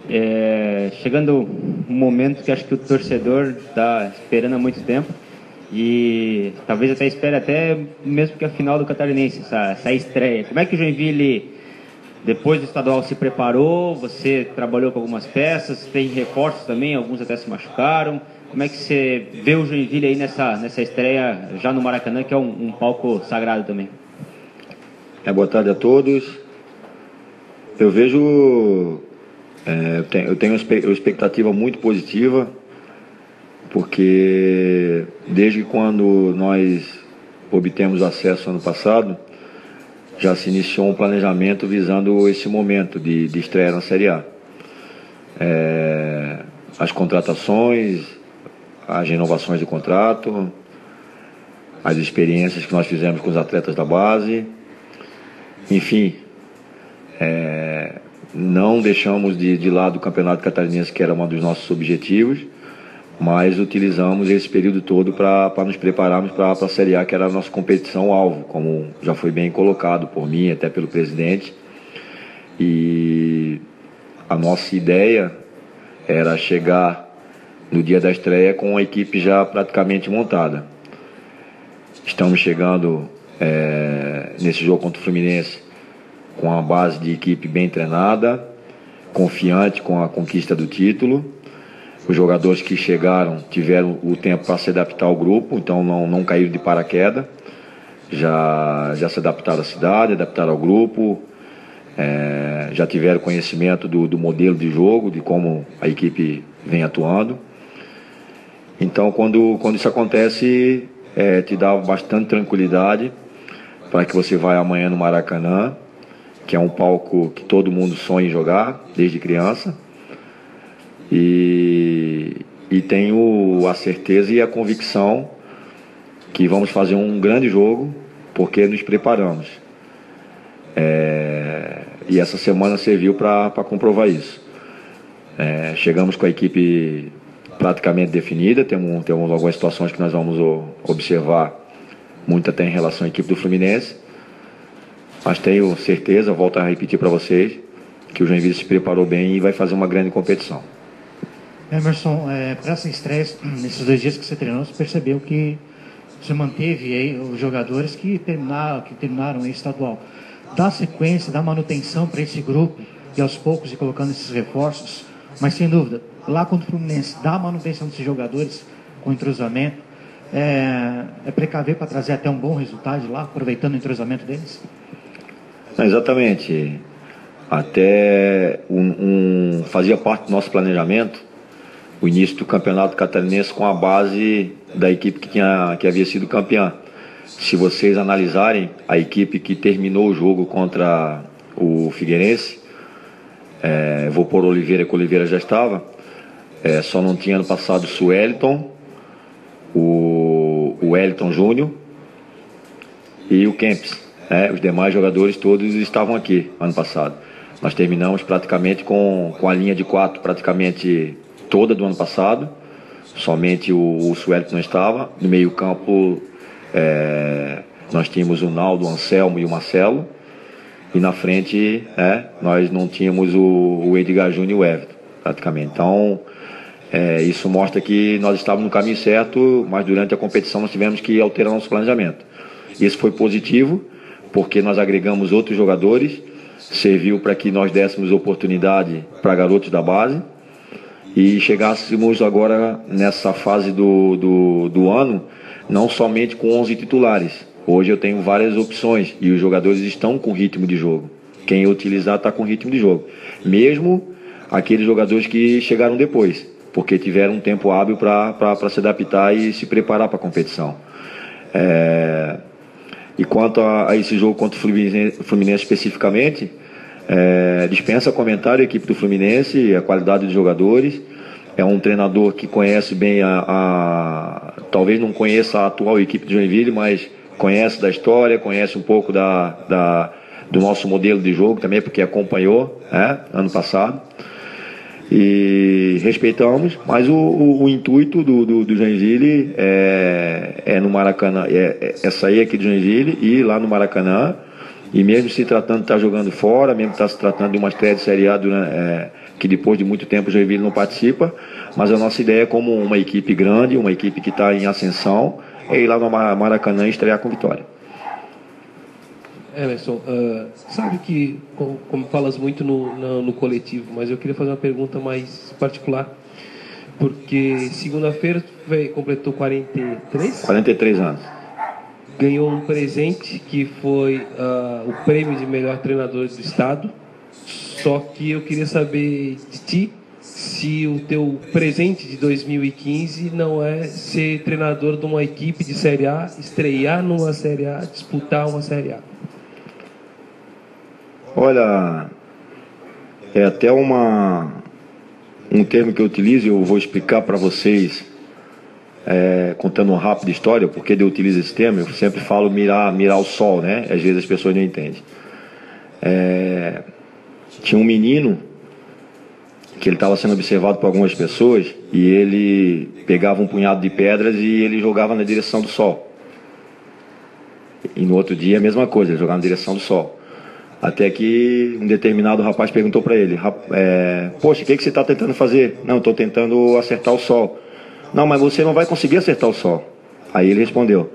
Chegando um momento que acho que o torcedor está esperando há muito tempo e talvez até espere até mesmo que a final do Catarinense, essa estreia. Como é que o Joinville, depois do estadual, se preparou? Você trabalhou com algumas peças, tem reforços também, alguns até se machucaram. Como é que você vê o Joinville aí nessa estreia já no Maracanã, que é um palco sagrado também? Boa tarde a todos. Eu vejo, eu tenho uma expectativa muito positiva, porque desde quando nós obtemos acesso ano passado, já se iniciou um planejamento visando esse momento de estreia na Série A. As contratações, as renovações de contrato, as experiências que nós fizemos com os atletas da base, enfim, não deixamos de lado o Campeonato Catarinense, que era um dos nossos objetivos, mas utilizamos esse período todo para nos prepararmos para a Série A, que era a nossa competição-alvo, como já foi bem colocado por mim, até pelo presidente. E a nossa ideia era chegar no dia da estreia com a equipe já praticamente montada. Estamos chegando nesse jogo contra o Fluminense com a base de equipe bem treinada, confiante com a conquista do título. Os jogadores que chegaram tiveram o tempo para se adaptar ao grupo, então não caíram de paraquedas, já se adaptaram à cidade, adaptaram ao grupo, já tiveram conhecimento do modelo de jogo, de como a equipe vem atuando. Então, quando isso acontece, te dá bastante tranquilidade para que você vá amanhã no Maracanã, que é um palco que todo mundo sonha em jogar, desde criança. E tenho a certeza e a convicção que vamos fazer um grande jogo, porque nos preparamos. E essa semana serviu para comprovar isso. Chegamos com a equipe praticamente definida, temos algumas situações que nós vamos observar, muito até em relação à equipe do Fluminense, mas tenho certeza, volto a repetir para vocês, que o Joinville se preparou bem e vai fazer uma grande competição. Emerson, para essa estreia, nesses 2 dias que você treinou, você percebeu que você manteve aí os jogadores que terminaram em estadual. Dá sequência, dá manutenção para esse grupo e aos poucos ir colocando esses reforços, mas sem dúvida, lá contra o Fluminense, dá a manutenção desses jogadores com entrosamento, precaver para trazer até um bom resultado de lá, aproveitando o entrosamento deles? Exatamente. Até fazia parte do nosso planejamento o início do Campeonato Catarinense com a base da equipe que havia sido campeã. Se vocês analisarem a equipe que terminou o jogo contra o Figueirense, vou pôr Oliveira, que o Oliveira já estava, só não tinha ano passado o Sueliton, o Wellington Júnior e o Kempis. Os demais jogadores todos estavam aqui ano passado. Nós terminamos praticamente com a linha de 4 praticamente toda do ano passado, somente o Sueliton não estava. No meio campo nós tínhamos o Naldo, o Anselmo e o Marcelo, e na frente nós não tínhamos o Edgar Júnior e o Everton praticamente. Então isso mostra que nós estávamos no caminho certo, mas durante a competição nós tivemos que alterar nosso planejamento. Isso foi positivo, porque nós agregamos outros jogadores, serviu para que nós dessemos oportunidade para garotos da base e chegássemos agora nessa fase do ano, não somente com 11 titulares. Hoje eu tenho várias opções e os jogadores estão com ritmo de jogo. Quem utilizar está com ritmo de jogo. Mesmo aqueles jogadores que chegaram depois, porque tiveram um tempo hábil para se adaptar e se preparar para a competição. E quanto a esse jogo contra o Fluminense especificamente, dispensa comentário a equipe do Fluminense, a qualidade dos jogadores. É um treinador que conhece bem talvez não conheça a atual equipe de Joinville, mas conhece da história, conhece um pouco do nosso modelo de jogo também, porque acompanhou ano passado. E respeitamos, mas o intuito do Joinville é no Maracanã, é sair aqui de Joinville e ir lá no Maracanã E mesmo se tratando de estar jogando fora, mesmo se tratando de uma estreia de Série A, que depois de muito tempo o Joinville não participa, mas a nossa ideia é como uma equipe grande, uma equipe que está em ascensão, é ir lá no Maracanã e estrear com vitória. Emerson, sabe que, como falas muito no coletivo, mas eu queria fazer uma pergunta mais particular, porque segunda-feira completou 43 anos. Ganhou um presente que foi o prêmio de melhor treinador do estado, só que eu queria saber de ti se o teu presente de 2015 não é ser treinador de uma equipe de Série A, estrear numa Série A, disputar uma Série A. Olha, é até um termo que eu utilizo, eu vou explicar para vocês, contando uma rápida história, porque eu utilizo esse termo. Eu sempre falo mirar o sol, né? Às vezes as pessoas não entendem. Tinha um menino que ele estava sendo observado por algumas pessoas e ele pegava um punhado de pedras e ele jogava na direção do sol. E no outro dia a mesma coisa, ele jogava na direção do sol. Até que um determinado rapaz perguntou para ele: poxa, o que você está tentando fazer? Não, estou tentando acertar o sol. Não, mas você não vai conseguir acertar o sol. Aí ele respondeu: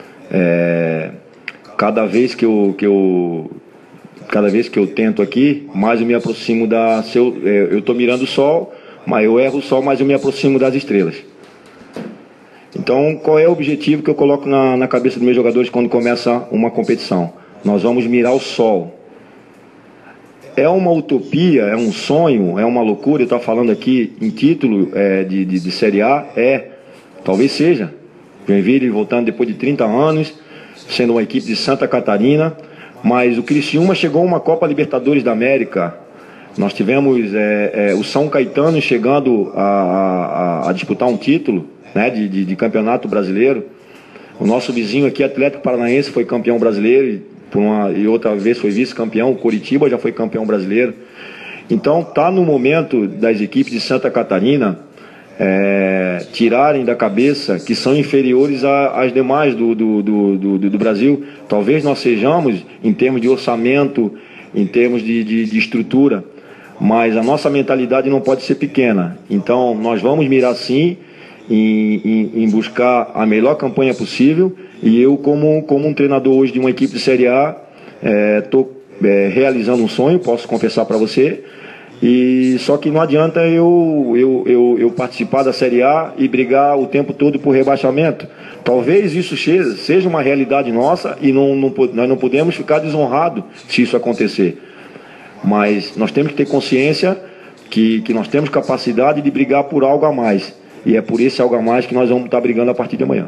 cada vez que eu tento aqui, mais eu me aproximo eu estou mirando o sol, mas eu erro o sol, mas eu me aproximo das estrelas. Então, qual é o objetivo que eu coloco na cabeça dos meus jogadores quando começa uma competição? Nós vamos mirar o sol. É uma utopia, é um sonho, é uma loucura eu estar falando aqui em título de Série A? Talvez seja. Joinville voltando depois de 30 anos, sendo uma equipe de Santa Catarina, mas o Criciúma chegou a uma Copa Libertadores da América. Nós tivemos o São Caetano chegando a disputar um título, né, de campeonato brasileiro. O nosso vizinho aqui, Atlético Paranaense, foi campeão brasileiro e outra vez foi vice-campeão. O Coritiba já foi campeão brasileiro. Então está no momento das equipes de Santa Catarina tirarem da cabeça que são inferiores às demais do Brasil. Talvez nós sejamos, em termos de orçamento, em termos de estrutura, mas a nossa mentalidade não pode ser pequena. Então nós vamos mirar sim em buscar a melhor campanha possível. E eu, como um treinador hoje de uma equipe de Série A, estou realizando um sonho, posso confessar para você. E só que não adianta eu participar da Série A e brigar o tempo todo por rebaixamento. Talvez isso seja uma realidade nossa e nós não podemos ficar desonrados se isso acontecer. Mas nós temos que ter consciência que nós temos capacidade de brigar por algo a mais. E é por esse algo a mais que nós vamos estar brigando a partir de amanhã.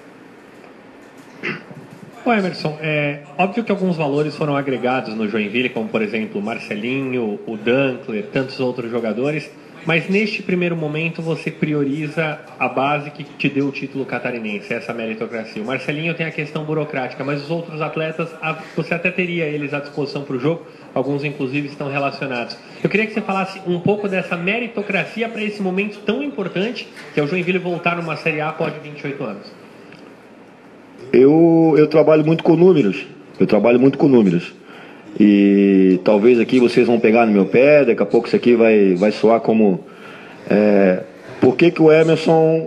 Ô Emerson, óbvio que alguns valores foram agregados no Joinville, como por exemplo o Marcelinho, o Dankler, tantos outros jogadores, mas neste primeiro momento você prioriza a base que te deu o título catarinense, essa meritocracia. O Marcelinho tem a questão burocrática, mas os outros atletas, você até teria eles à disposição para o jogo, alguns inclusive estão relacionados. Eu queria que você falasse um pouco dessa meritocracia para esse momento tão importante, que é o Joinville voltar numa Série A após 28 anos. Eu trabalho muito com números. E talvez aqui vocês vão pegar no meu pé, daqui a pouco isso aqui vai soar como... Por que o Emerson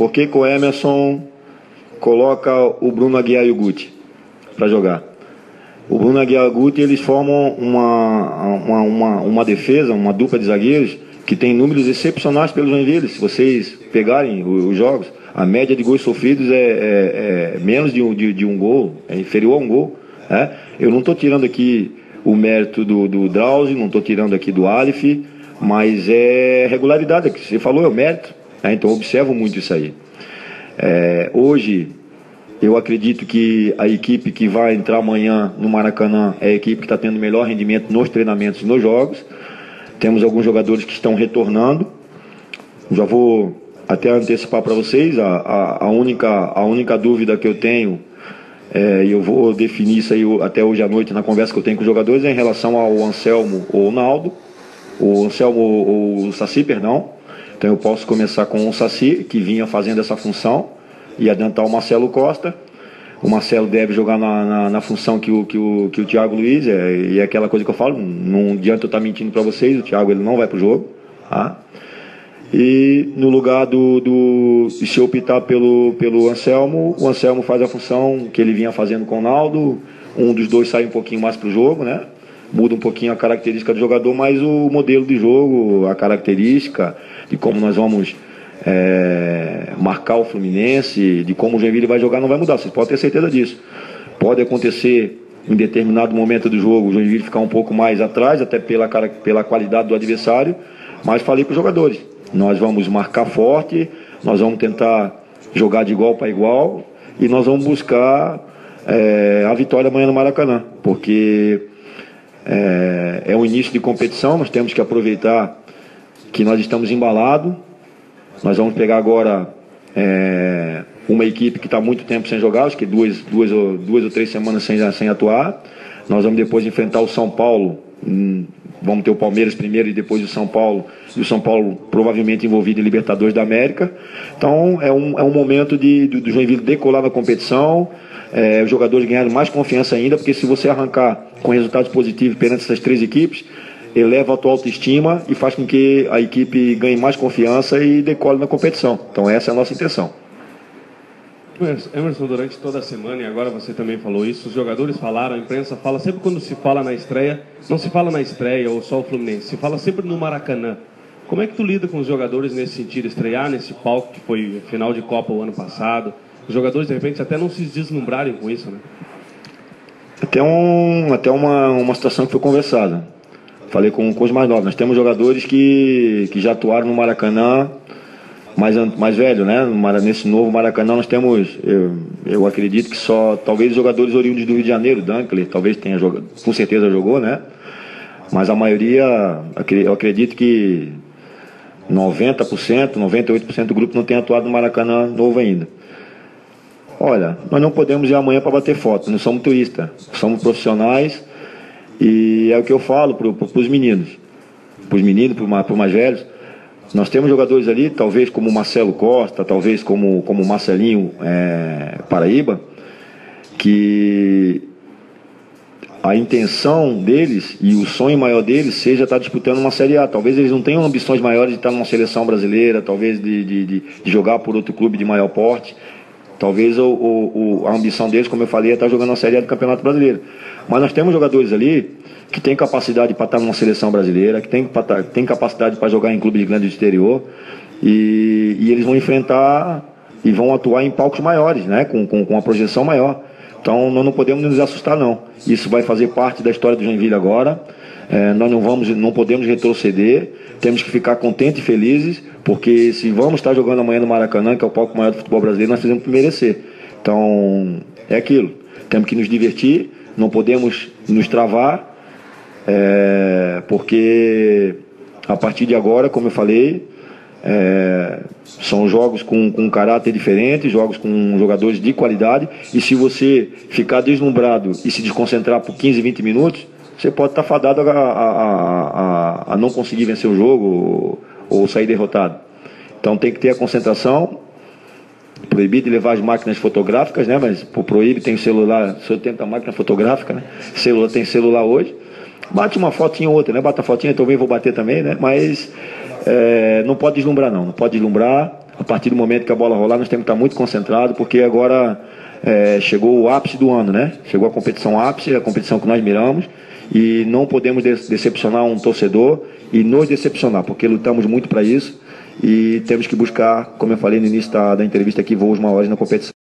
coloca o Bruno Aguiar e o Guti para jogar? O Bruno Aguiar e o Guti, eles formam uma defesa, uma dupla de zagueiros que tem números excepcionais pelo Joinville. Se vocês pegarem os jogos, a média de gols sofridos é menos de um gol, é inferior a um gol. Eu não estou tirando aqui o mérito do Drauzio, não estou tirando aqui do Aleph, mas é regularidade, que você falou, é o mérito. Então eu observo muito isso aí. Hoje, eu acredito que a equipe que vai entrar amanhã no Maracanã é a equipe que está tendo melhor rendimento nos treinamentos e nos jogos. Temos alguns jogadores que estão retornando. Já vou até antecipar para vocês, a única dúvida que eu tenho, e eu vou definir isso aí até hoje à noite na conversa que eu tenho com os jogadores, é em relação ao Anselmo ou o Naldo, o Anselmo ou o Saci, perdão. Então eu posso começar com o Saci, que vinha fazendo essa função, e adiantar o Marcelo Costa. o Marcelo deve jogar na função que o Thiago Luiz, e é aquela coisa que eu falo, não adianta eu estar mentindo para vocês, o Thiago ele não vai para o jogo, tá? E no lugar se eu optar pelo Anselmo, o Anselmo faz a função que ele vinha fazendo com o Naldo, um dos dois sai um pouquinho mais para o jogo, né? Muda um pouquinho a característica do jogador, mas o modelo de jogo, a característica de como nós vamos marcar o Fluminense, de como o Joinville vai jogar, não vai mudar, vocês podem ter certeza disso. Pode acontecer em determinado momento do jogo o Joinville ficar um pouco mais atrás, até pela qualidade do adversário, mas falei para os jogadores, nós vamos marcar forte, nós vamos tentar jogar de igual para igual e nós vamos buscar a vitória amanhã no Maracanã, porque é o início de competição, nós temos que aproveitar que nós estamos embalados. Nós vamos pegar agora uma equipe que está muito tempo sem jogar, acho que duas ou 3 semanas sem atuar. Nós vamos depois enfrentar o São Paulo, vamos ter o Palmeiras primeiro e depois o São Paulo, e o São Paulo provavelmente envolvido em Libertadores da América. Então é um momento do Joinville decolar na competição, os jogadores ganharem mais confiança ainda, porque se você arrancar com resultados positivos perante essas 3 equipes, eleva a tua autoestima e faz com que a equipe ganhe mais confiança e decole na competição. Então essa é a nossa intenção. Emerson, durante toda a semana, e agora você também falou isso, os jogadores falaram, a imprensa fala, sempre quando se fala na estreia, não se fala na estreia ou só o Fluminense, se fala sempre no Maracanã. Como é que tu lida com os jogadores nesse sentido, estrear nesse palco que foi final de Copa o ano passado, os jogadores de repente até não se deslumbrarem com isso, né? Até uma situação que foi conversada. Falei com os mais novos. Nós temos jogadores que já atuaram no Maracanã mais velho, né? Nesse novo Maracanã nós temos, eu acredito que só, talvez jogadores oriundos do Rio de Janeiro, Dunkler, talvez tenha jogado, com certeza jogou, né? Mas a maioria, eu acredito que 90%, 98% do grupo não tem atuado no Maracanã novo ainda. Olha, nós não podemos ir amanhã para bater foto, não somos turistas, somos profissionais. E é o que eu falo para os meninos, para os mais velhos. Nós temos jogadores ali, talvez como o Marcelo Costa, talvez como o Marcelinho Paraíba, que a intenção deles e o sonho maior deles seja estar disputando uma Série A. Talvez eles não tenham ambições maiores de estar numa seleção brasileira, talvez de jogar por outro clube de maior porte. Talvez a ambição deles, como eu falei, é estar jogando a Série A do Campeonato Brasileiro. Mas nós temos jogadores ali que têm capacidade para estar numa seleção brasileira, que têm capacidade para jogar em clubes grandes do exterior, e eles vão enfrentar e vão atuar em palcos maiores, né? com uma projeção maior. Então nós não podemos nos assustar, não. Isso vai fazer parte da história do Joinville agora. Nós não podemos retroceder, temos que ficar contentes e felizes, porque se vamos estar jogando amanhã no Maracanã, que é o palco maior do futebol brasileiro, nós fizemos por merecer. Então é aquilo, temos que nos divertir, não podemos nos travar, porque a partir de agora, como eu falei, são jogos com um caráter diferente, jogos com jogadores de qualidade, e se você ficar deslumbrado e se desconcentrar por 15, 20 minutos, você pode estar fadado a não conseguir vencer o jogo ou sair derrotado. Então tem que ter a concentração, proibido de levar as máquinas fotográficas, né? Mas proíbe, tem celular, o senhor tenta a máquina fotográfica, né? Tem celular hoje, bate uma fotinha ou outra, né? Bate a fotinha, também vou bater também, né? Mas não pode deslumbrar, não pode deslumbrar. A partir do momento que a bola rolar, nós temos que estar muito concentrados, porque agora chegou o ápice do ano, né? Chegou a competição ápice, a competição que nós miramos, e não podemos decepcionar um torcedor e nos decepcionar, porque lutamos muito para isso e temos que buscar, como eu falei no início da entrevista aqui, voos maiores na competição.